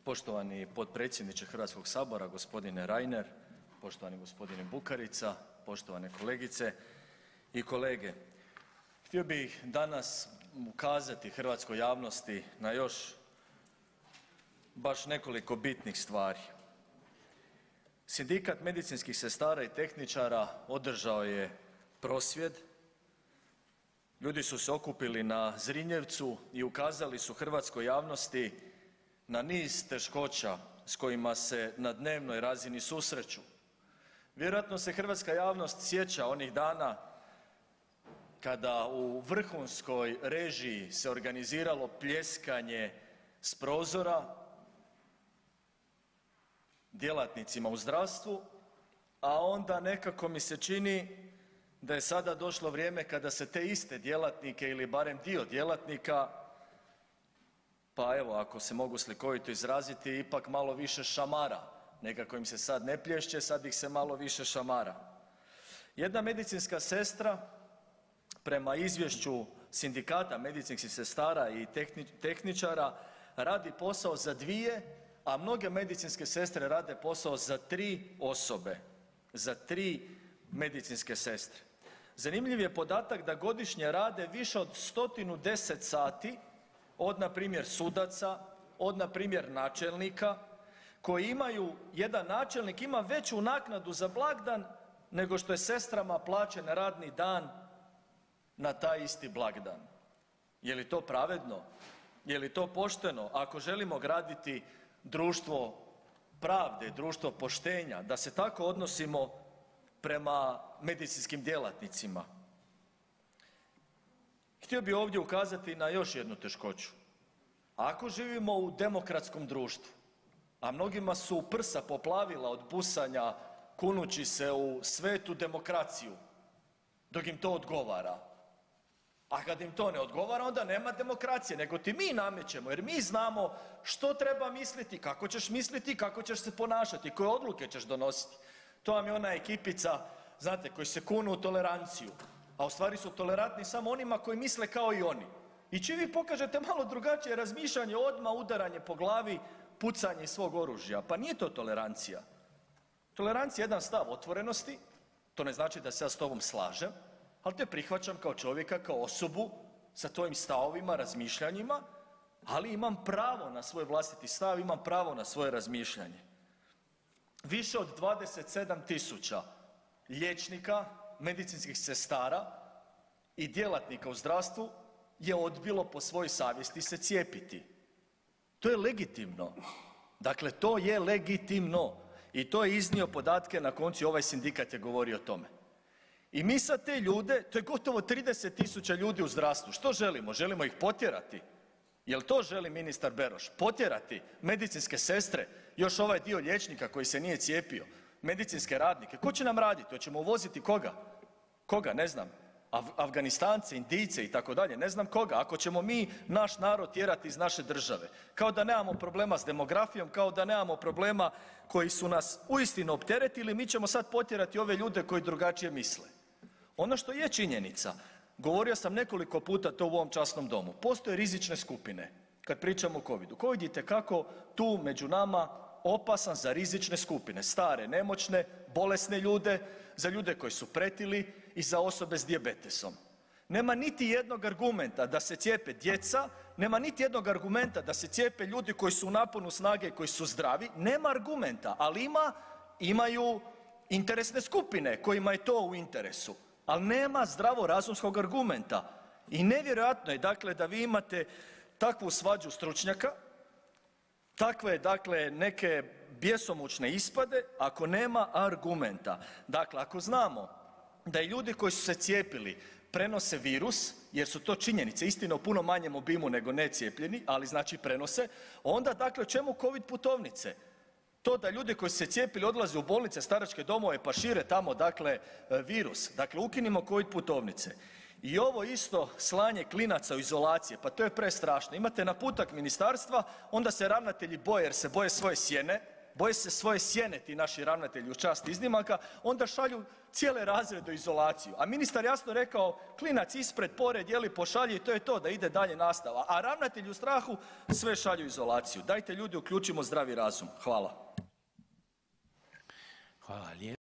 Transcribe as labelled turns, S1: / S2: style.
S1: Poštovani potpredsjedniče Hrvatskog sabora gospodine Reiner, poštovani gospodine Bukarica, poštovane kolegice i kolege, htio bih danas ukazati hrvatskoj javnosti na još baš nekoliko bitnih stvari. Sindikat medicinskih sestara i tehničara održao je prosvjed, ljudi su se okupili na Zrinjevcu i ukazali su hrvatskoj javnosti na niz teškoća s kojima se na dnevnoj razini susreću. Vjerojatno se hrvatska javnost sjeća onih dana kada u vrhunskoj režiji se organiziralo pljeskanje s prozora djelatnicima u zdravstvu, a onda nekako mi se čini da je sada došlo vrijeme kada se te iste djelatnike ili barem dio djelatnika, pa evo ako se mogu slikovito izraziti, ipak malo više šamara. Nekako im se sad ne plješće, sad ih se malo više šamara. Jedna medicinska sestra prema izvješću Sindikata medicinskih sestara i tehničara radi posao za 2, a mnoge medicinske sestre rade posao za 3 osobe, za 3 medicinske sestre. Zanimljiv je podatak da godišnje rade više od 110 sati od npr. sudaca, od npr. načelnika koji imaju, jedan načelnik ima veću naknadu za blagdan nego što je sestrama plaćen radni dan na taj isti blagdan. Je li to pravedno? Je li to pošteno? Ako želimo graditi društvo pravde, društvo poštenja, da se tako odnosimo prema medicinskim djelatnicima. Htio bih ovdje ukazati na još jednu teškoću. Ako živimo u demokratskom društvu, a mnogima su prsa poplavila od busanja kunući se u svetu demokraciju, dok im to odgovara. A kad im to ne odgovara, onda nema demokracije, nego ti mi namećemo, jer mi znamo što treba misliti, kako ćeš se ponašati, koje odluke ćeš donositi. To vam je ona ekipica, znate, koji se kunu u toleranciju, a u stvari su tolerantni samo onima koji misle kao i oni. I čim vi pokažete malo drugačije razmišljanje, odmah udaranje po glavi, pucanje iz svog oružja. Pa nije to tolerancija. Tolerancija je jedan stav otvorenosti, to ne znači da se ja s tobom slažem, ali te prihvaćam kao čovjeka, kao osobu sa tvojim stavovima, razmišljanjima, ali imam pravo na svoj vlastiti stav, imam pravo na svoje razmišljanje. Više od 27.000 liječnika, medicinskih sestara i djelatnika u zdravstvu je odbilo po svojoj savjesti se cijepiti. To je legitimno. Dakle, to je legitimno i to je iznio podatke, na koncu ovaj sindikat je govorio o tome. I mi sad te ljude, to je gotovo 30.000 ljudi u zdravstvu, što želimo? Želimo ih potjerati? Jel to želi ministar Beroš? Potjerati medicinske sestre, još ovaj dio liječnika koji se nije cijepio, medicinske radnike, ko će nam raditi? Hoćemo uvoziti koga? Koga? Ne znam. Afganistance, Indijce i tako dalje, ne znam koga. Ako ćemo mi naš narod tjerati iz naše države, kao da nemamo problema s demografijom, kao da nemamo problema koji su nas uistinu opteretili, mi ćemo sad potjerati ove ljude koji drugačije misle. Ono što je činjenica, govorio sam nekoliko puta to u ovom časnom domu, postoje rizične skupine kad pričamo o covidu. Covid je itekako tu među nama opasan za rizične skupine, stare, nemoćne, bolesne ljude, za ljude koji su pretili i za osobe s dijabetesom. Nema niti jednog argumenta da se cijepe djeca, nema niti jednog argumenta da se cijepe ljudi koji su u naponu snage, koji su zdravi, nema argumenta, ali imaju interesne skupine kojima je to u interesu, ali nema zdravorazumskog argumenta. I nevjerojatno je dakle da vi imate takvu svađu stručnjaka, takve dakle neke bjesomučne ispade ako nema argumenta. Dakle, ako znamo da i ljudi koji su se cijepili prenose virus, jer su to činjenice, istina u puno manjem obimu nego necijepljeni, ali znači prenose, onda dakle čemu covid putovnice? To da ljudi koji su se cijepili odlaze u bolnice, staračke domove pa šire tamo dakle virus. Dakle, ukinimo covid putovnice. I ovo isto slanje klinaca u izolacije, pa to je prestrašno. Imate naputak ministarstva, onda se ravnatelji boje jer se boje svoje sjene, boje se svoje sjene ti naši ravnatelji, uz čast iznimaka, onda šalju cijele razrede u izolaciju. A ministar jasno rekao, klinac ispred, pored, pošalji i to je to, da ide dalje nastava. A ravnatelji u strahu sve šalju u izolaciju. Dajte ljudi uključimo zdravi razum. Hvala.
S2: Hvala lijepo.